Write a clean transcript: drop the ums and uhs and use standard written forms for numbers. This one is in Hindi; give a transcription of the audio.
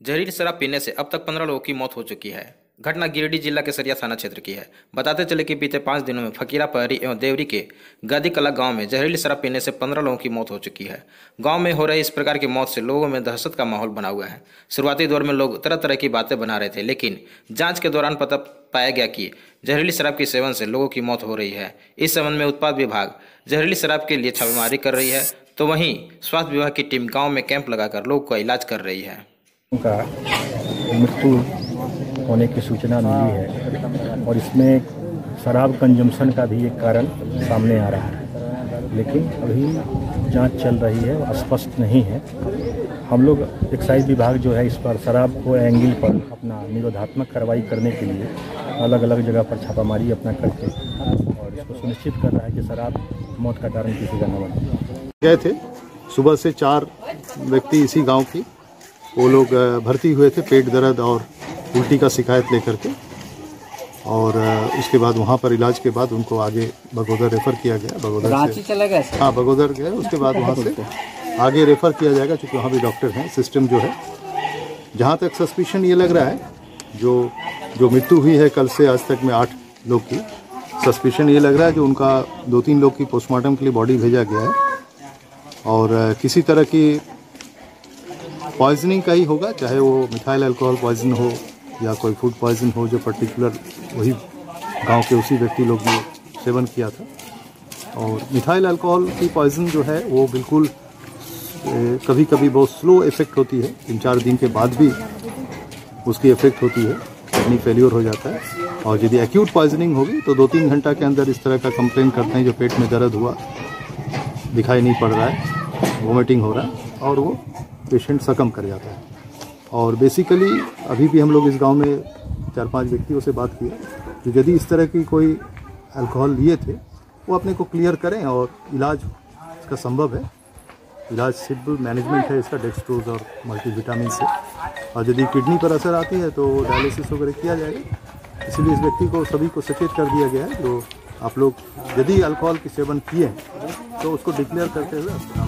जहरीली शराब पीने से अब तक 15 लोगों की मौत हो चुकी है। घटना गिरिडीह जिला के सरिया थाना क्षेत्र की है। बताते चले कि बीते 5 दिनों में फकीरा पहरी एवं देवरी के गादी कला गांव में जहरीली शराब पीने से 15 लोगों की मौत हो चुकी है। गांव में हो रही इस प्रकार की मौत से लोगों में दहशत का माहौल बना हुआ है। शुरुआती दौर में लोग तरह तरह की बातें बना रहे थे, लेकिन जांच के दौरान पता पाया गया कि जहरीली शराब के सेवन से लोगों की मौत हो रही है। इस संबंध में उत्पाद विभाग जहरीली शराब के लिए छापेमारी कर रही है, तो वहीं स्वास्थ्य विभाग की टीम गाँव में कैंप लगाकर लोगों का इलाज कर रही है। का मृत्यु होने की सूचना मिली है और इसमें शराब कंजम्पशन का भी एक कारण सामने आ रहा है, लेकिन अभी जांच चल रही है और स्पष्ट नहीं है। हम लोग एक्साइज विभाग जो है इस पर शराब को एंगल पर अपना निरोधात्मक कार्रवाई करने के लिए अलग अलग जगह पर छापामारी अपना करके और इसको सुनिश्चित कर रहा है कि शराब मौत का कारण किसी का न बने। गए थे सुबह से 4 व्यक्ति इसी गांव की, वो लोग भर्ती हुए थे पेट दर्द और उल्टी का शिकायत लेकर के, और उसके बाद वहाँ पर इलाज के बाद उनको आगे बगोदर रेफ़र किया गया। बगोदर रांची चला गया? हाँ, बगोदर गए। उसके बाद वहाँ से आगे रेफ़र किया जाएगा, क्योंकि वहाँ भी डॉक्टर हैं। सिस्टम जो है, जहाँ तक सस्पिशन ये लग रहा है, जो मृत्यु हुई है कल से आज तक में 8 लोग की, सस्पिशन ये लग रहा है जो उनका 2-3 लोग की पोस्टमार्टम के लिए बॉडी भेजा गया है और किसी तरह की पॉइजनिंग का ही होगा, चाहे वो मिथाइल अल्कोहल पॉइजन हो या कोई फूड पॉइजन हो, जो पर्टिकुलर वही गांव के उसी व्यक्ति लोग ने सेवन किया था। और मिथाइल अल्कोहल की पॉइजन जो है वो बिल्कुल कभी कभी बहुत स्लो इफेक्ट होती है, 3-4 दिन के बाद भी उसकी इफेक्ट होती है, किडनी फेल्योर हो जाता है। और यदि एक्यूट पॉइजनिंग होगी तो 2-3 घंटा के अंदर इस तरह का कंप्लेन करते हैं, जो पेट में दर्द हुआ, दिखाई नहीं पड़ रहा है, वोमिटिंग हो रहा है, और वो पेशेंट सकम कर जाता है। और बेसिकली अभी भी हम लोग इस गांव में 4-5 व्यक्तियों से बात की कि यदि इस तरह की कोई अल्कोहल लिए थे वो अपने को क्लियर करें, और इलाज इसका संभव है। इलाज सिंपल मैनेजमेंट है इसका, डेक्सट्रोज और मल्टीविटामिन से। और यदि किडनी पर असर आती है तो डायलिसिस वगैरह किया जाएगा। इसलिए इस व्यक्ति को सभी को सचेत कर दिया गया है। जो आप लोग यदि अल्कोहल की सेवन किए तो उसको डिक्लेयर करते हुए